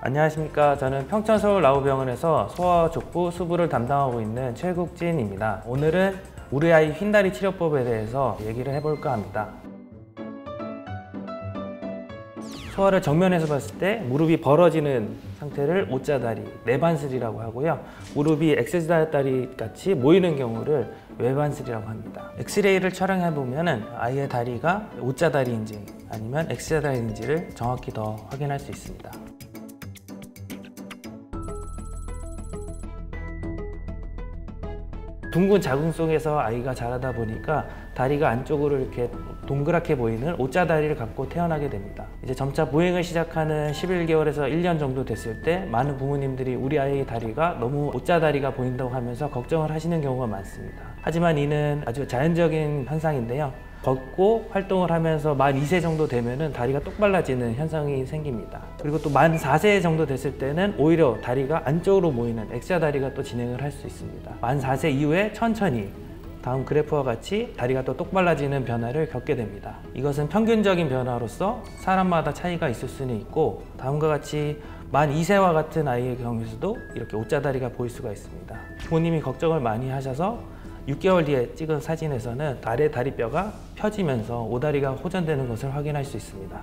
안녕하십니까. 저는 평촌서울라우병원에서 소아, 족부, 수부를 담당하고 있는 최국진입니다. 오늘은 우리 아이 휜다리 치료법에 대해서 얘기를 해볼까 합니다. 소아를 정면에서 봤을 때 무릎이 벌어지는 상태를 오자다리, 내반슬이라고 하고요. 무릎이 X자다리 같이 모이는 경우를 외반슬이라고 합니다. 엑스레이를 촬영해 보면 아이의 다리가 오자다리인지 아니면 X자다리인지를 정확히 더 확인할 수 있습니다. 둥근 자궁 속에서 아이가 자라다 보니까 다리가 안쪽으로 이렇게 동그랗게 보이는 오자다리를 갖고 태어나게 됩니다. 이제 점차 보행을 시작하는 11개월에서 1년 정도 됐을 때 많은 부모님들이 우리 아이의 다리가 너무 오자다리가 보인다고 하면서 걱정을 하시는 경우가 많습니다. 하지만 이는 아주 자연적인 현상인데요. 걷고 활동을 하면서 만 2세 정도 되면은 다리가 똑발라지는 현상이 생깁니다. 그리고 또 만 4세 정도 됐을 때는 오히려 다리가 안쪽으로 모이는 X자다리가 또 진행을 할 수 있습니다. 만 4세 이후에 천천히 다음 그래프와 같이 다리가 또 똑발라지는 변화를 겪게 됩니다. 이것은 평균적인 변화로서 사람마다 차이가 있을 수는 있고, 다음과 같이 만 2세와 같은 아이의 경우에서도 이렇게 오자다리가 보일 수가 있습니다. 부모님이 걱정을 많이 하셔서 6개월 뒤에 찍은 사진에서는 아래 다리뼈가 펴지면서 오다리가 호전되는 것을 확인할 수 있습니다.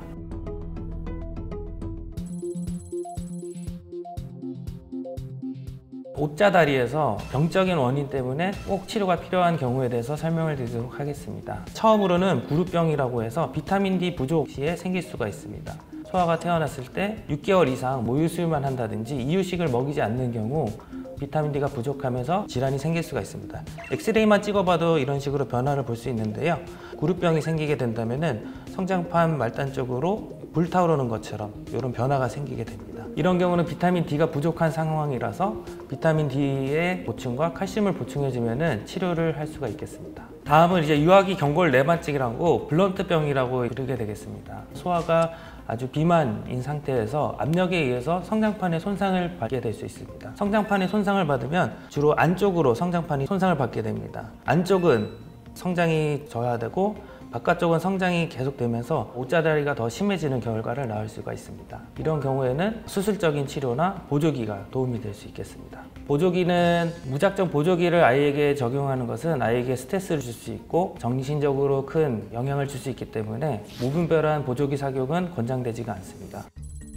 오자다리에서 병적인 원인 때문에 꼭 치료가 필요한 경우에 대해서 설명을 드리도록 하겠습니다. 처음으로는 부루병이라고 해서 비타민 D 부족 시에 생길 수가 있습니다. 소아가 태어났을 때 6개월 이상 모유수유만 한다든지 이유식을 먹이지 않는 경우 비타민 D가 부족하면서 질환이 생길 수가 있습니다. 엑스레이만 찍어봐도 이런 식으로 변화를 볼 수 있는데요. 구루병이 생기게 된다면 성장판 말단 쪽으로 불타오르는 것처럼 이런 변화가 생기게 됩니다. 이런 경우는 비타민 D가 부족한 상황이라서 비타민 D의 보충과 칼슘을 보충해주면 치료를 할 수가 있겠습니다. 다음은 이제 유아기 경골 내반증이라고 블런트병이라고 부르게 되겠습니다. 소아가 아주 비만인 상태에서 압력에 의해서 성장판의 손상을 받게 될 수 있습니다. 성장판의 손상을 받으면 주로 안쪽으로 성장판이 손상을 받게 됩니다. 안쪽은 성장이 저하되고 바깥쪽은 성장이 계속되면서 오자다리가 더 심해지는 결과를 낳을 수가 있습니다. 이런 경우에는 수술적인 치료나 보조기가 도움이 될 수 있겠습니다. 보조기는 무작정 보조기를 아이에게 적용하는 것은 아이에게 스트레스를 줄 수 있고 정신적으로 큰 영향을 줄 수 있기 때문에 무분별한 보조기 착용은 권장되지가 않습니다.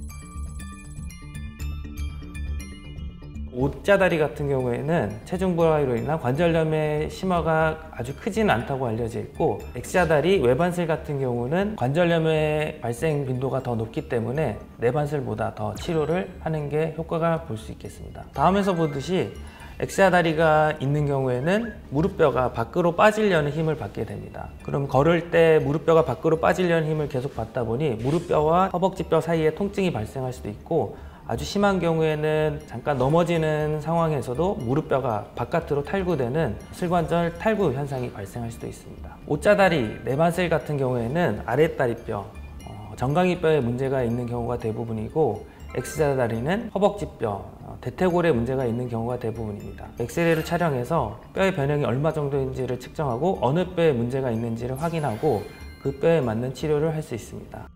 오자다리 같은 경우에는 체중 부하로 인한 관절염의 심화가 아주 크지는 않다고 알려져 있고, X자다리, 외반슬 같은 경우는 관절염의 발생 빈도가 더 높기 때문에 내반슬보다 더 치료를 하는 게 효과가 볼 수 있겠습니다. 다음에서 보듯이 X자다리가 있는 경우에는 무릎뼈가 밖으로 빠지려는 힘을 받게 됩니다. 그럼 걸을 때 무릎뼈가 밖으로 빠지려는 힘을 계속 받다 보니 무릎뼈와 허벅지뼈 사이에 통증이 발생할 수도 있고, 아주 심한 경우에는 잠깐 넘어지는 상황에서도 무릎뼈가 바깥으로 탈구되는 슬관절 탈구 현상이 발생할 수도 있습니다. 오자다리, 내반슬 같은 경우에는 아랫다리뼈, 정강이뼈에 문제가 있는 경우가 대부분이고, X자다리는 허벅지뼈, 대퇴골에 문제가 있는 경우가 대부분입니다. 엑스레이를 촬영해서 뼈의 변형이 얼마 정도인지를 측정하고 어느 뼈에 문제가 있는지를 확인하고 그 뼈에 맞는 치료를 할 수 있습니다.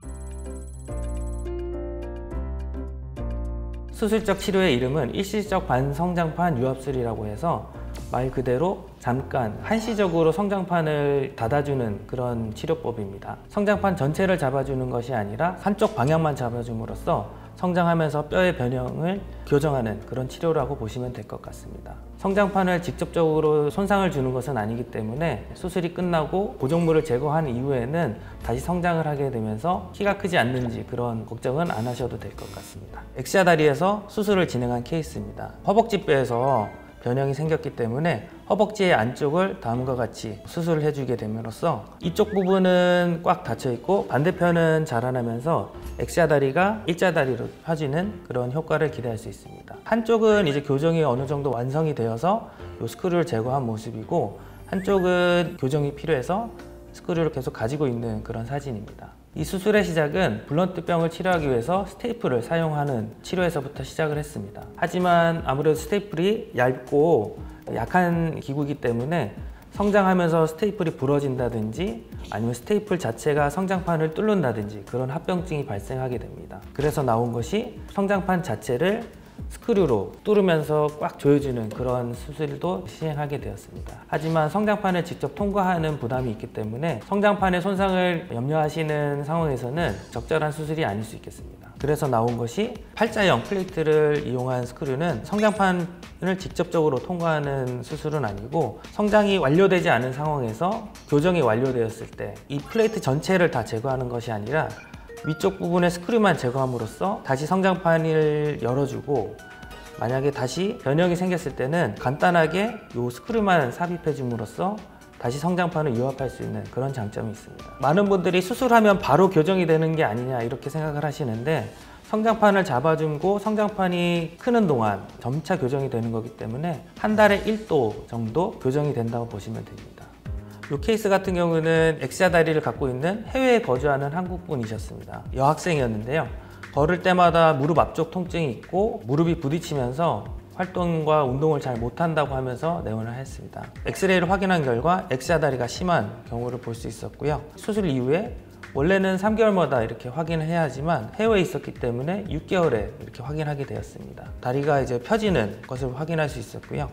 수술적 치료의 이름은 일시적 반성장판 유압술이라고 해서 말 그대로 잠깐 한시적으로 성장판을 닫아주는 그런 치료법입니다. 성장판 전체를 잡아주는 것이 아니라 한쪽 방향만 잡아줌으로써 성장하면서 뼈의 변형을 교정하는 그런 치료라고 보시면 될 것 같습니다. 성장판을 직접적으로 손상을 주는 것은 아니기 때문에 수술이 끝나고 고정물을 제거한 이후에는 다시 성장을 하게 되면서 키가 크지 않는지 그런 걱정은 안 하셔도 될 것 같습니다. X자다리에서 수술을 진행한 케이스입니다. 허벅지뼈에서 변형이 생겼기 때문에 허벅지의 안쪽을 다음과 같이 수술을 해주게 됨으로써 이쪽 부분은 꽉 닫혀 있고 반대편은 자라나면서 X자다리가 일자다리로 펴지는 그런 효과를 기대할 수 있습니다. 한쪽은 이제 교정이 어느 정도 완성이 되어서 이 스크류를 제거한 모습이고, 한쪽은 교정이 필요해서 스크류를 계속 가지고 있는 그런 사진입니다. 이 수술의 시작은 블런트병을 치료하기 위해서 스테이플을 사용하는 치료에서부터 시작을 했습니다. 하지만 아무래도 스테이플이 얇고 약한 기구이기 때문에 성장하면서 스테이플이 부러진다든지 아니면 스테이플 자체가 성장판을 뚫는다든지 그런 합병증이 발생하게 됩니다. 그래서 나온 것이 성장판 자체를 스크류로 뚫으면서 꽉 조여주는 그런 수술도 시행하게 되었습니다. 하지만 성장판을 직접 통과하는 부담이 있기 때문에 성장판의 손상을 염려하시는 상황에서는 적절한 수술이 아닐 수 있겠습니다. 그래서 나온 것이 팔자형 플레이트를 이용한 스크류는 성장판을 직접적으로 통과하는 수술은 아니고 성장이 완료되지 않은 상황에서 교정이 완료되었을 때 이 플레이트 전체를 다 제거하는 것이 아니라 위쪽 부분의 스크류만 제거함으로써 다시 성장판을 열어주고 만약에 다시 변형이 생겼을 때는 간단하게 이 스크류만 삽입해 줌으로써 다시 성장판을 유압할 수 있는 그런 장점이 있습니다. 많은 분들이 수술하면 바로 교정이 되는 게 아니냐 이렇게 생각을 하시는데 성장판을 잡아주고 성장판이 크는 동안 점차 교정이 되는 거기 때문에 한 달에 1도 정도 교정이 된다고 보시면 됩니다. 이 케이스 같은 경우는 엑시아 다리를 갖고 있는 해외에 거주하는 한국분이셨습니다. 여학생이었는데요. 걸을 때마다 무릎 앞쪽 통증이 있고 무릎이 부딪히면서 활동과 운동을 잘 못한다고 하면서 내원을 했습니다. 엑스레이를 확인한 결과 엑시아 다리가 심한 경우를 볼 수 있었고요. 수술 이후에 원래는 3개월마다 이렇게 확인을 해야 하지만 해외에 있었기 때문에 6개월에 이렇게 확인하게 되었습니다. 다리가 이제 펴지는 것을 확인할 수 있었고요.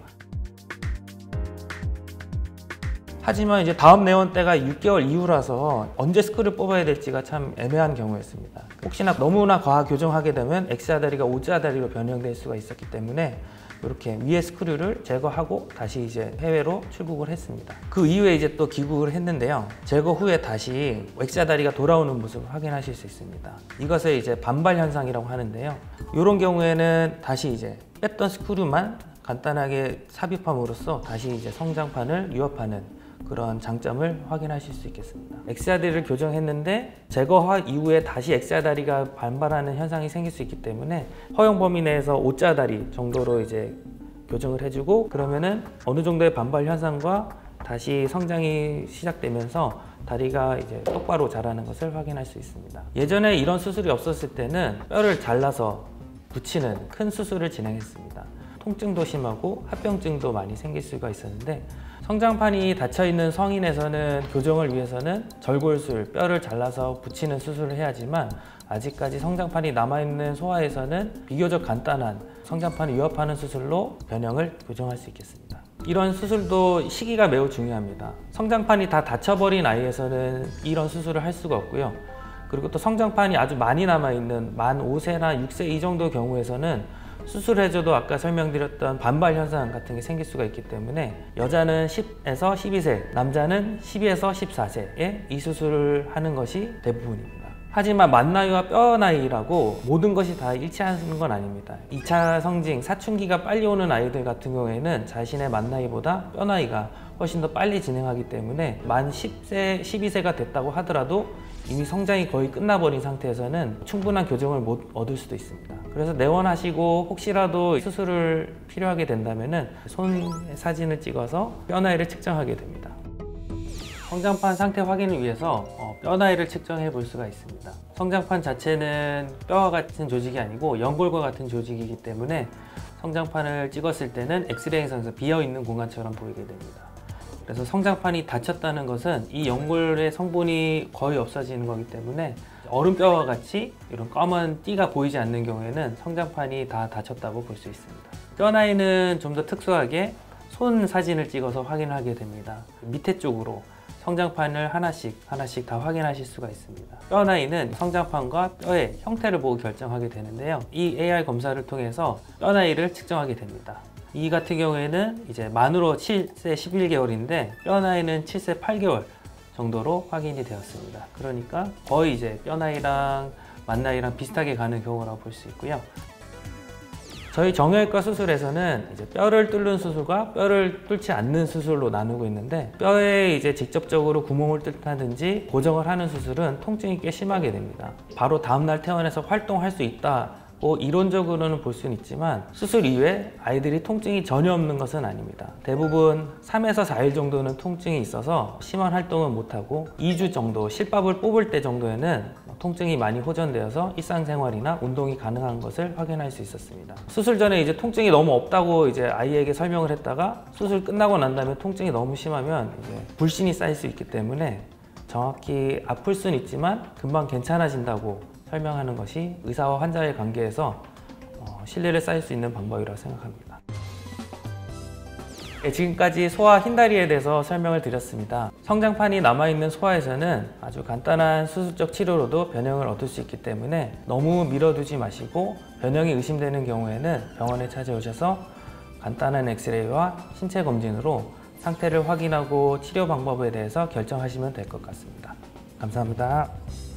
하지만 이제 다음 내원 때가 6개월 이후라서 언제 스크류를 뽑아야 될지가 참 애매한 경우였습니다. 혹시나 너무나 과하 교정하게 되면 엑시아 다리가 O자 다리로 변형될 수가 있었기 때문에 이렇게 위에 스크류를 제거하고 다시 이제 해외로 출국을 했습니다. 그 이후에 이제 또 귀국을 했는데요. 제거 후에 다시 엑시아 다리가 돌아오는 모습을 확인하실 수 있습니다. 이것을 이제 반발 현상이라고 하는데요. 이런 경우에는 다시 이제 뺐던 스크류만 간단하게 삽입함으로써 다시 이제 성장판을 유압하는 그런 장점을 확인하실 수 있겠습니다. 엑시아 다리를 교정했는데 제거 이후에 다시 엑시아 다리가 반발하는 현상이 생길 수 있기 때문에 허용 범위 내에서 O자 다리 정도로 이제 교정을 해주고 그러면은 어느 정도의 반발 현상과 다시 성장이 시작되면서 다리가 이제 똑바로 자라는 것을 확인할 수 있습니다. 예전에 이런 수술이 없었을 때는 뼈를 잘라서 붙이는 큰 수술을 진행했습니다. 통증도 심하고 합병증도 많이 생길 수가 있었는데 성장판이 닫혀있는 성인에서는 교정을 위해서는 절골술, 뼈를 잘라서 붙이는 수술을 해야지만 아직까지 성장판이 남아있는 소아에서는 비교적 간단한 성장판을 유압하는 수술로 변형을 교정할 수 있겠습니다. 이런 수술도 시기가 매우 중요합니다. 성장판이 다 닫혀버린 아이에서는 이런 수술을 할 수가 없고요. 그리고 또 성장판이 아주 많이 남아있는 만 5세나 6세 이 정도 경우에서는 수술해줘도 아까 설명드렸던 반발 현상 같은 게 생길 수가 있기 때문에 여자는 10에서 12세, 남자는 12에서 14세에 이 수술을 하는 것이 대부분입니다. 하지만 만 나이와 뼈 나이라고 모든 것이 다 일치하는 건 아닙니다. 2차 성징, 사춘기가 빨리 오는 아이들 같은 경우에는 자신의 만 나이보다 뼈 나이가 훨씬 더 빨리 진행하기 때문에 만 10세, 12세가 됐다고 하더라도 이미 성장이 거의 끝나버린 상태에서는 충분한 교정을 못 얻을 수도 있습니다. 그래서 내원하시고 혹시라도 수술을 필요하게 된다면 손 사진을 찍어서 뼈 나이를 측정하게 됩니다. 성장판 상태 확인을 위해서 뼈 나이를 측정해 볼 수가 있습니다. 성장판 자체는 뼈와 같은 조직이 아니고 연골과 같은 조직이기 때문에 성장판을 찍었을 때는 엑스레이상에서 비어있는 공간처럼 보이게 됩니다. 그래서 성장판이 닫혔다는 것은 이 연골의 성분이 거의 없어지는 거기 때문에 얼음뼈와 같이 이런 검은 띠가 보이지 않는 경우에는 성장판이 다 닫혔다고 볼 수 있습니다. 뼈 나이는 좀 더 특수하게 손 사진을 찍어서 확인하게 됩니다. 밑에 쪽으로 성장판을 하나씩 다 확인하실 수가 있습니다. 뼈 나이는 성장판과 뼈의 형태를 보고 결정하게 되는데요. 이 AR 검사를 통해서 뼈 나이를 측정하게 됩니다. 이 같은 경우에는 이제 만으로 7세 11개월인데 뼈 나이는 7세 8개월 정도로 확인이 되었습니다. 그러니까 거의 이제 뼈 나이랑 만 나이랑 비슷하게 가는 경우라고 볼 수 있고요. 저희 정형외과 수술에서는 이제 뼈를 뚫는 수술과 뼈를 뚫지 않는 수술로 나누고 있는데 뼈에 이제 직접적으로 구멍을 뚫다든지 고정을 하는 수술은 통증이 꽤 심하게 됩니다. 바로 다음날 퇴원해서 활동할 수 있다고 이론적으로는 볼 수는 있지만 수술 이후에 아이들이 통증이 전혀 없는 것은 아닙니다. 대부분 3에서 4일 정도는 통증이 있어서 심한 활동은 못하고 2주 정도 실밥을 뽑을 때 정도에는 통증이 많이 호전되어서 일상생활이나 운동이 가능한 것을 확인할 수 있었습니다. 수술 전에 이제 통증이 너무 없다고 이제 아이에게 설명을 했다가 수술 끝나고 난 다음에 통증이 너무 심하면 이제 불신이 쌓일 수 있기 때문에 정확히 아플 수는 있지만 금방 괜찮아진다고 설명하는 것이 의사와 환자의 관계에서 신뢰를 쌓을 수 있는 방법이라고 생각합니다. 지금까지 소아 흰다리에 대해서 설명을 드렸습니다. 성장판이 남아있는 소아에서는 아주 간단한 수술적 치료로도 변형을 얻을 수 있기 때문에 너무 미뤄두지 마시고 변형이 의심되는 경우에는 병원에 찾아오셔서 간단한 엑스레이와 신체 검진으로 상태를 확인하고 치료 방법에 대해서 결정하시면 될 것 같습니다. 감사합니다.